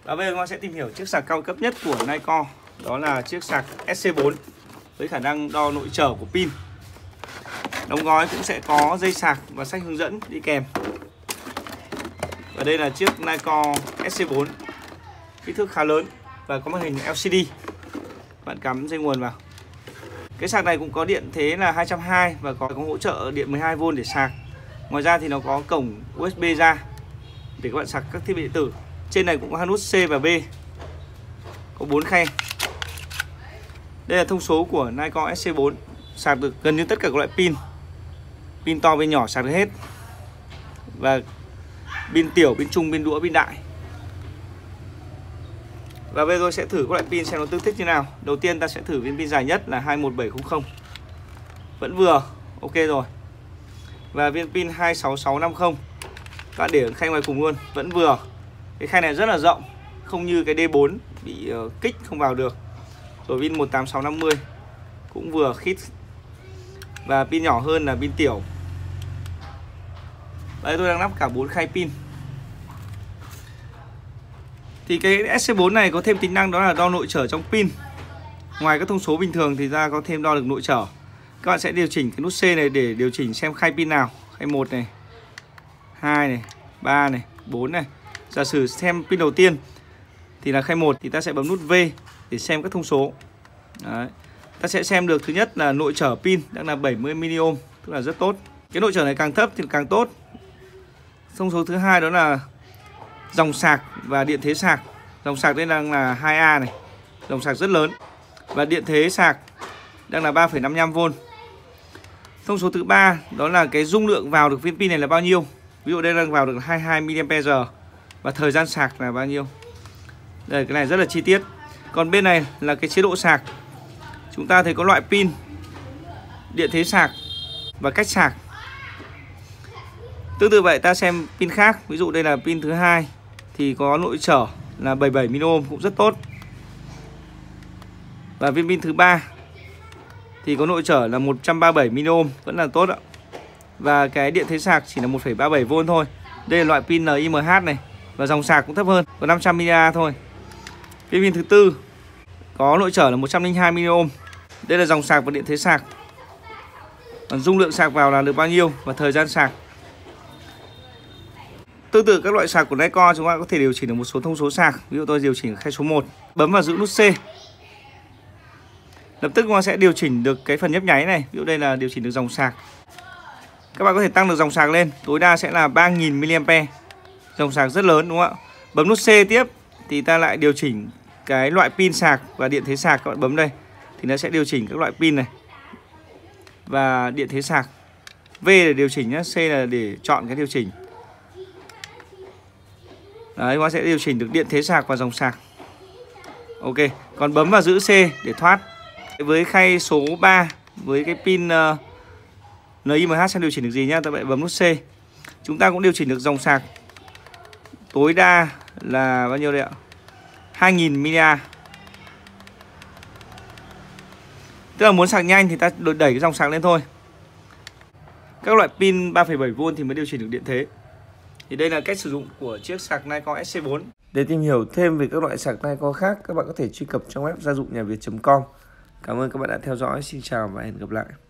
Và bây giờ con sẽ tìm hiểu chiếc sạc cao cấp nhất của Nikon. Đó là chiếc sạc SC4 với khả năng đo nội trở của pin. Đóng gói cũng sẽ có dây sạc và sách hướng dẫn đi kèm. Và đây là chiếc Nikon SC4, kích thước khá lớn và có màn hình LCD. Bạn cắm dây nguồn vào. Cái sạc này cũng có điện thế là 220 và có hỗ trợ điện 12V để sạc. Ngoài ra thì nó có cổng USB ra để các bạn sạc các thiết bị điện tử. Trên này cũng có hai nút C và B, có 4 khe. Đây là thông số của Nikon SC4, sạc được gần như tất cả các loại pin. Pin to, pin nhỏ sạc được hết. Và pin tiểu, pin trung, pin đũa, pin đại. Và bây giờ tôi sẽ thử các loại pin xem nó tương thích như nào. Đầu tiên ta sẽ thử viên pin dài nhất là 21700. Vẫn vừa, ok rồi. Và viên pin 26650, các bạn để ở khay ngoài cùng luôn, vẫn vừa. Cái khay này rất là rộng, không như cái D4 bị kích không vào được. Rồi pin 18650 cũng vừa khít. Và pin nhỏ hơn là pin tiểu. Đây tôi đang lắp cả 4 khay pin. Thì cái SC4 này có thêm tính năng đó là đo nội trở trong pin. Ngoài các thông số bình thường thì ta có thêm đo được nội trở. Các bạn sẽ điều chỉnh cái nút C này để điều chỉnh xem khay pin nào. Khay 1 này, 2 này, 3 này, 4 này. Giả sử xem pin đầu tiên thì là khay 1 thì ta sẽ bấm nút V để xem các thông số. Đấy. Ta sẽ xem được thứ nhất là nội trở pin đang là 70 mA, tức là rất tốt. Cái nội trở này càng thấp thì càng tốt. Thông số thứ hai đó là dòng sạc và điện thế sạc. Dòng sạc đây đang là 2A này, dòng sạc rất lớn. Và điện thế sạc đang là 3,55V. Thông số thứ ba đó là cái dung lượng vào được viên pin này là bao nhiêu. Ví dụ đây đang vào được 22 mAh. Và thời gian sạc là bao nhiêu. Đây, cái này rất là chi tiết. Còn bên này là cái chế độ sạc. Chúng ta thấy có loại pin, điện thế sạc và cách sạc. Tương tự vậy ta xem pin khác. Ví dụ đây là pin thứ hai thì có nội trở là 77 mA cũng rất tốt. Và viên pin thứ ba thì có nội trở là 137 mA vẫn là tốt ạ. Và cái điện thế sạc chỉ là 1,37V thôi. Đây là loại pin NiMH này. Và dòng sạc cũng thấp hơn, có 500 mAh thôi. Viên pin thứ tư có nội trở là 102 mA. Đây là dòng sạc và điện thế sạc. Còn dung lượng sạc vào là được bao nhiêu và thời gian sạc. Tương tự các loại sạc của Nikon, chúng ta có thể điều chỉnh được một số thông số sạc. Ví dụ tôi điều chỉnh khay số 1, bấm vào giữ nút C. Lập tức nó sẽ điều chỉnh được cái phần nhấp nháy này. Ví dụ đây là điều chỉnh được dòng sạc. Các bạn có thể tăng được dòng sạc lên, tối đa sẽ là 3000 mAh. Dòng sạc rất lớn đúng không ạ? Bấm nút C tiếp thì ta lại điều chỉnh cái loại pin sạc và điện thế sạc. Các bạn bấm đây thì nó sẽ điều chỉnh các loại pin này và điện thế sạc. V để điều chỉnh nhé, C là để chọn cái điều chỉnh. Đấy, nó sẽ điều chỉnh được điện thế sạc và dòng sạc. Ok, còn bấm vào giữ C để thoát. Với khay số 3 với cái pin NiMH sẽ điều chỉnh được gì nhá, ta lại bấm nút C. Chúng ta cũng điều chỉnh được dòng sạc. Tối đa là bao nhiêu đây ạ? 2000 mAh. Tức là muốn sạc nhanh thì ta đẩy cái dòng sạc lên thôi. Các loại pin 3,7V thì mới điều chỉnh được điện thế. Thì đây là cách sử dụng của chiếc sạc Nikon SC4. Để tìm hiểu thêm về các loại sạc Nikon khác, các bạn có thể truy cập trang web gia dụng nhà Việt.com. Cảm ơn các bạn đã theo dõi. Xin chào và hẹn gặp lại.